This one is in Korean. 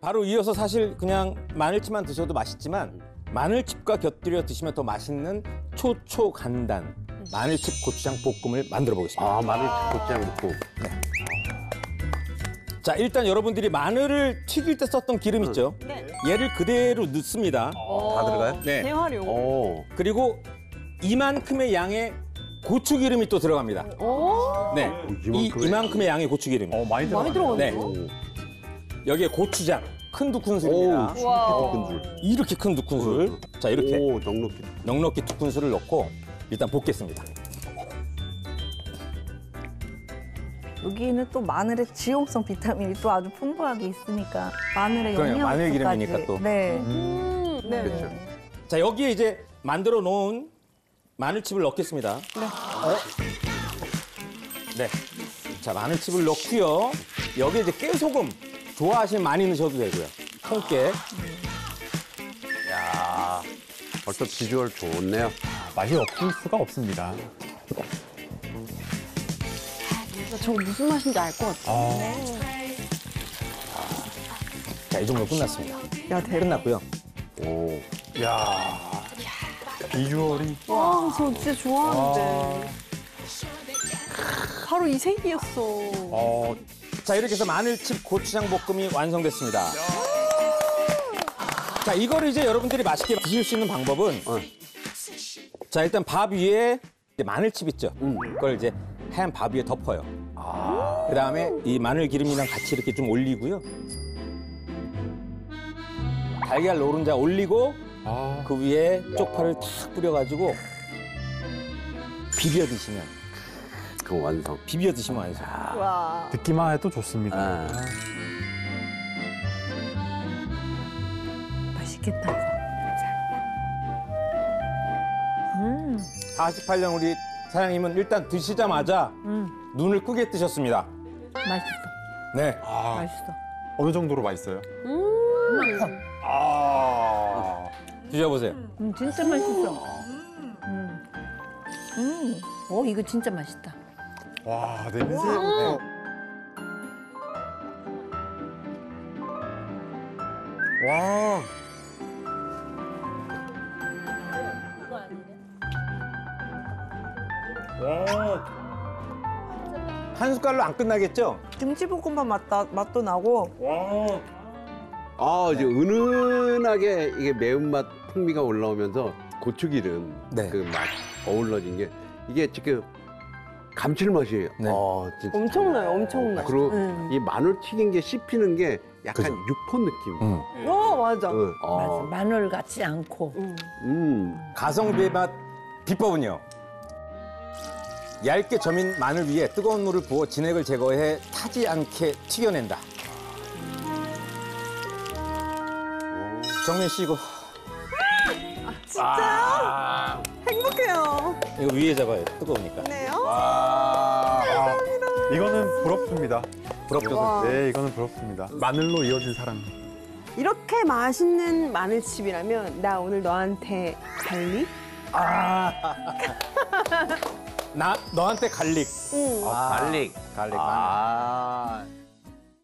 바로 이어서 사실 그냥 마늘칩만 드셔도 맛있지만 마늘칩과 곁들여 드시면 더 맛있는 초초간단 마늘칩 고추장 볶음을 만들어 보겠습니다. 아, 마늘칩 고추장 볶음. 자, 일단 여러분들이 마늘을 튀길 때 썼던 기름 있죠? 네. 얘를 그대로 넣습니다. 다 들어가요? 네. 재활용. 오. 그리고 이만큼의 양의 고추기름이 또 들어갑니다. 네. 이만큼의 양의 고추기름이. 많이 많이 들어갔네. 네. 오. 여기에 고추장, 큰 두 큰술입니다. 와. 큰술. 이렇게 큰 두 큰술. 자, 이렇게 오, 넉넉히. 넉넉히 두 큰술을 넣고 일단 볶겠습니다. 여기는 또 마늘의 지용성 비타민이 또 아주 풍부하게 있으니까 마늘의 그러네요. 영양소까지. 마늘 기름이니까 또. 네. 네. 그렇죠. 자, 여기에 이제 만들어 놓은 마늘칩을 넣겠습니다. 네. 자, 마늘칩을 넣고요. 여기에 이제 깨소금 좋아하시면 많이 넣으셔도 되고요. 통깨. 야, 벌써 비주얼 좋네요. 맛이 없을 수가 없습니다. 저 무슨 맛인지 알 것 같아. 자, 이 정도 끝났습니다. 야, 대박. 끝났고요. 오. 야 비주얼이. 와, 저 진짜 좋아하는데. 바로 이 색이었어. 자, 이렇게 해서 마늘칩 고추장 볶음이 완성됐습니다. 자, 이거를 이제 여러분들이 맛있게 드실 수 있는 방법은 자, 일단 밥 위에 이제 마늘칩 있죠? 그걸 이제 하얀 밥 위에 덮어요. 그다음에 이 마늘 기름이랑 같이 이렇게 좀 올리고요. 달걀 노른자 올리고 그 위에 쪽파를 탁 뿌려가지고 비벼 드시면 그 완성. 비벼 드시면 완성. 와. 듣기만 해도 좋습니다. 아. 맛있겠다, 이거. 48년 우리 사장님은 일단 드시자마자 눈을 크게 뜨셨습니다. 맛있어. 네. 맛있어. 어느 정도로 맛있어요? 드셔보세요. 진짜 맛있어. 이거 진짜 맛있다. 와 냄새. 와. 한 숟갈로 안 끝나겠죠? 김치볶음밥 맛도 나고. 아, 이제 은은하게 이게 매운맛 풍미가 올라오면서 고추기름 네. 그 맛 어우러진 게 이게 지금 감칠맛이에요. 네. 진짜. 엄청나요, 엄청나. 그리고 이 마늘 튀긴 게 씹히는 게 약간 그죠. 육포 느낌. 맞아. 응. 맞아. 마늘 같지 않고. 가성비의 맛 비법은요. 얇게 저민 마늘 위에 뜨거운 물을 부어 진액을 제거해 타지 않게 튀겨낸다. 정민 씨 이거 진짜요? 행복해요. 이거 위에 잡아요. 뜨거우니까. 네요. 이거는 부럽습니다. 부럽죠? 와. 네, 이거는 부럽습니다. 마늘로 이어진 사랑. 이렇게 맛있는 마늘칩이라면 나 오늘 너한테 갈릭? 너한테 갈릭. 갈릭. 갈릭. 아.